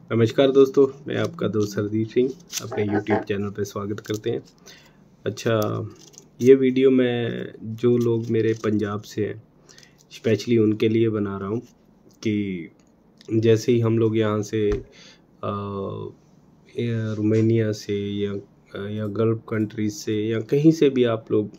नमस्कार दोस्तों, मैं आपका दोस्त हरदीप सिंह अपने YouTube चैनल पर स्वागत करते हैं। अच्छा, ये वीडियो मैं जो लोग मेरे पंजाब से हैं स्पेशली उनके लिए बना रहा हूँ कि जैसे ही हम लोग यहाँ से रोमानिया से या गल्फ कंट्रीज से या कहीं से भी आप लोग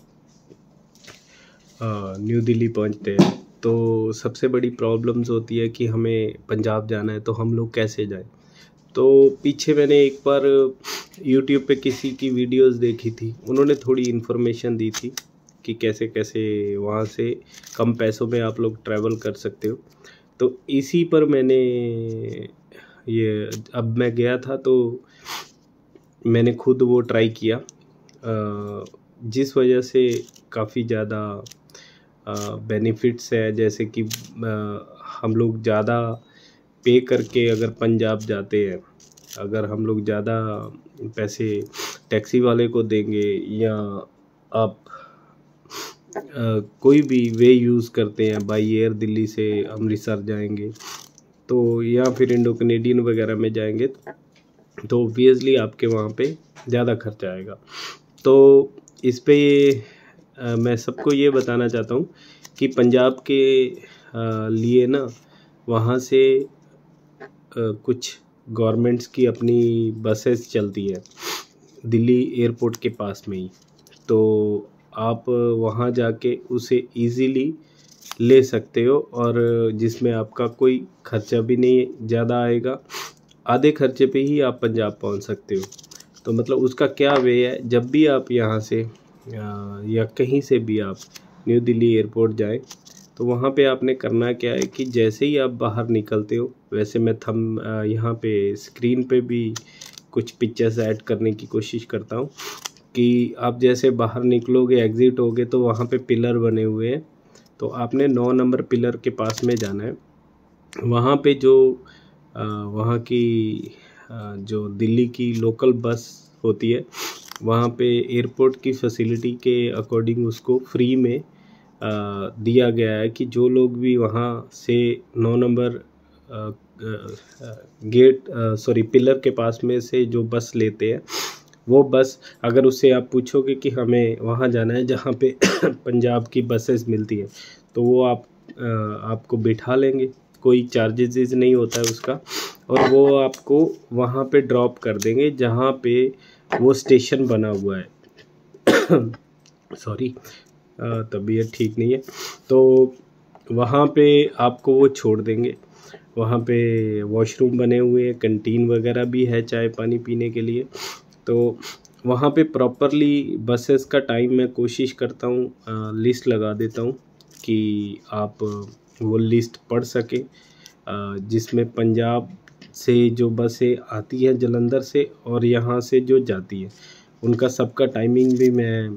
न्यू दिल्ली पहुँचते हैं तो सबसे बड़ी प्रॉब्लम्स होती है कि हमें पंजाब जाना है तो हम लोग कैसे जाएं। तो पीछे मैंने एक बार YouTube पे किसी की वीडियोस देखी थी, उन्होंने थोड़ी इन्फॉर्मेशन दी थी कि कैसे कैसे वहाँ से कम पैसों में आप लोग ट्रैवल कर सकते हो। तो इसी पर मैंने ये अब मैं गया था तो मैंने खुद वो ट्राई किया, जिस वजह से काफ़ी ज़्यादा बेनिफिट्स है। जैसे कि हम लोग ज़्यादा पे करके अगर पंजाब जाते हैं, अगर हम लोग ज़्यादा पैसे टैक्सी वाले को देंगे या आप कोई भी वे यूज़ करते हैं बाई एयर दिल्ली से अमृतसर जाएंगे तो या फिर इंडो कनेडियन वगैरह में जाएंगे तो ऑब्वियसली आपके वहाँ पे ज़्यादा खर्चा आएगा। तो इस पे मैं सबको ये बताना चाहता हूँ कि पंजाब के लिए ना वहाँ से कुछ गवर्नमेंट्स की अपनी बसेस चलती है दिल्ली एयरपोर्ट के पास में ही, तो आप वहाँ जाके उसे इजीली ले सकते हो और जिसमें आपका कोई खर्चा भी नहीं ज़्यादा आएगा, आधे खर्चे पे ही आप पंजाब पहुँच सकते हो। तो मतलब उसका क्या वे है, जब भी आप यहाँ से या कहीं से भी आप न्यू दिल्ली एयरपोर्ट जाएं तो वहाँ पे आपने करना क्या है कि जैसे ही आप बाहर निकलते हो, वैसे मैं यहाँ पे स्क्रीन पे भी कुछ पिक्चर्स ऐड करने की कोशिश करता हूँ कि आप जैसे बाहर निकलोगे, एग्ज़िट होगे तो वहाँ पे पिलर बने हुए हैं, तो आपने 9 नंबर पिलर के पास में जाना है। वहाँ पे जो वहाँ की जो दिल्ली की लोकल बस होती है, वहाँ पे एयरपोर्ट की फैसिलिटी के अकॉर्डिंग उसको फ्री में दिया गया है कि जो लोग भी वहाँ से 9 नंबर पिलर के पास में से जो बस लेते हैं, वो बस अगर उससे आप पूछोगे कि हमें वहाँ जाना है जहाँ पे पंजाब की बसेस मिलती हैं, तो वो आपको बिठा लेंगे, कोई चार्जेस नहीं होता है उसका, और वो आपको वहाँ पे ड्रॉप कर देंगे जहाँ पे वो स्टेशन बना हुआ है। सॉरी, तबीयत ठीक नहीं है, तो वहाँ पे आपको वो छोड़ देंगे। वहाँ पे वॉशरूम बने हुए हैं, कैंटीन वगैरह भी है चाय पानी पीने के लिए। तो वहाँ पे प्रॉपरली बसेस का टाइम मैं कोशिश करता हूँ, लिस्ट लगा देता हूँ कि आप वो लिस्ट पढ़ सके, जिसमें पंजाब से जो बसें आती हैं जलंधर से और यहाँ से जो जाती है उनका सबका टाइमिंग भी मैं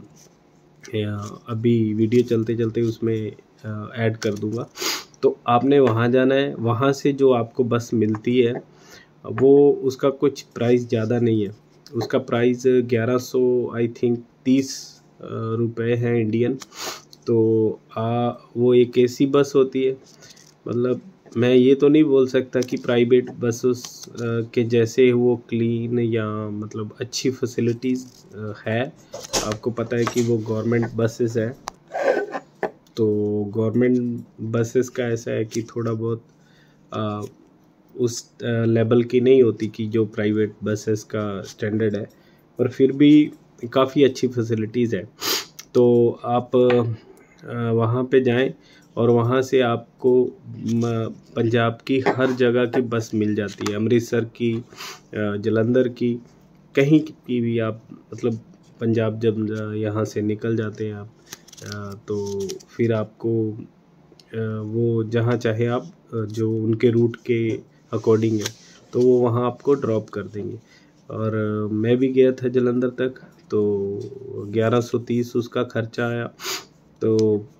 अभी वीडियो चलते चलते उसमें ऐड कर दूँगा। तो आपने वहाँ जाना है, वहाँ से जो आपको बस मिलती है वो उसका कुछ प्राइस ज़्यादा नहीं है, उसका प्राइस 1100 आई थिंक 30 रुपये है इंडियन। तो वो एक एसी बस होती है, मतलब मैं ये तो नहीं बोल सकता कि प्राइवेट बसेस के जैसे वो क्लीन या मतलब अच्छी फैसिलिटीज़ है। आपको पता है कि वो गवर्नमेंट बसेस है, तो गवर्नमेंट बसेस का ऐसा है कि थोड़ा बहुत उस लेवल की नहीं होती कि जो प्राइवेट बसेस का स्टैंडर्ड है, पर फिर भी काफ़ी अच्छी फैसिलिटीज़ है। तो आप वहाँ पे जाएं और वहाँ से आपको पंजाब की हर जगह की बस मिल जाती है, अमृतसर की, जलंधर की, कहीं की भी आप मतलब पंजाब जब यहाँ से निकल जाते हैं आप, तो फिर आपको वो जहाँ चाहे आप जो उनके रूट के अकॉर्डिंग है तो वो वहाँ आपको ड्रॉप कर देंगे। और मैं भी गया था जलंधर तक, तो 1130 उसका खर्चा आया। तो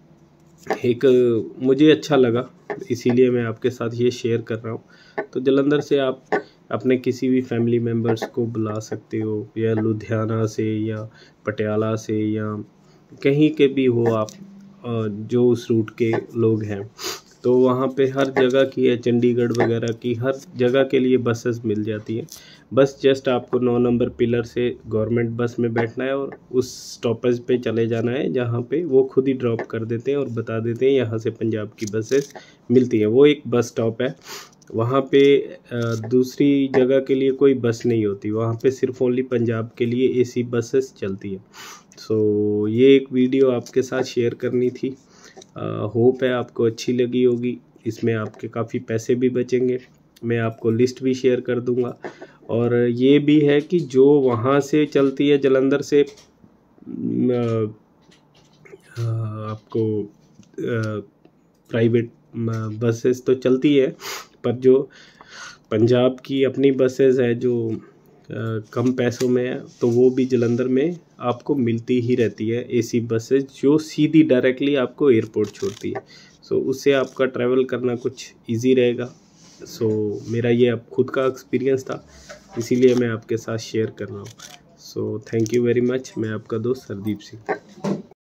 एक मुझे अच्छा लगा, इसीलिए मैं आपके साथ ये शेयर कर रहा हूँ। तो जलंधर से आप अपने किसी भी फैमिली मेम्बर्स को बुला सकते हो, या लुधियाना से या पटियाला से या कहीं के भी हो आप, जो उस रूट के लोग हैं, तो वहाँ पे हर जगह की है, चंडीगढ़ वगैरह की हर जगह के लिए बसेस मिल जाती हैं। बस जस्ट आपको 9 नंबर पिलर से गवर्नमेंट बस में बैठना है और उस स्टॉपेज पे चले जाना है, जहाँ पे वो खुद ही ड्रॉप कर देते हैं और बता देते हैं यहाँ से पंजाब की बसेस मिलती हैं। वो एक बस स्टॉप है, वहाँ पे दूसरी जगह के लिए कोई बस नहीं होती, वहाँ पे सिर्फ ओनली पंजाब के लिए एसी बसेस चलती है। सो ये एक वीडियो आपके साथ शेयर करनी थी। होप है आपको अच्छी लगी होगी। इसमें आपके काफ़ी पैसे भी बचेंगे। मैं आपको लिस्ट भी शेयर कर दूंगा। और ये भी है कि जो वहाँ से चलती है जलंधर से आपको प्राइवेट बसेस तो चलती है, पर जो पंजाब की अपनी बसेस है जो कम पैसों में है, तो वो भी जलंधर में आपको मिलती ही रहती है, एसी बसेस जो सीधी डायरेक्टली आपको एयरपोर्ट छोड़ती है। सो उससे आपका ट्रैवल करना कुछ इजी रहेगा। सो मेरा ये अब खुद का एक्सपीरियंस था, इसीलिए मैं आपके साथ शेयर कर रहा हूँ। So thank you very much. मैं आपका दोस्त हरदीप सिंह।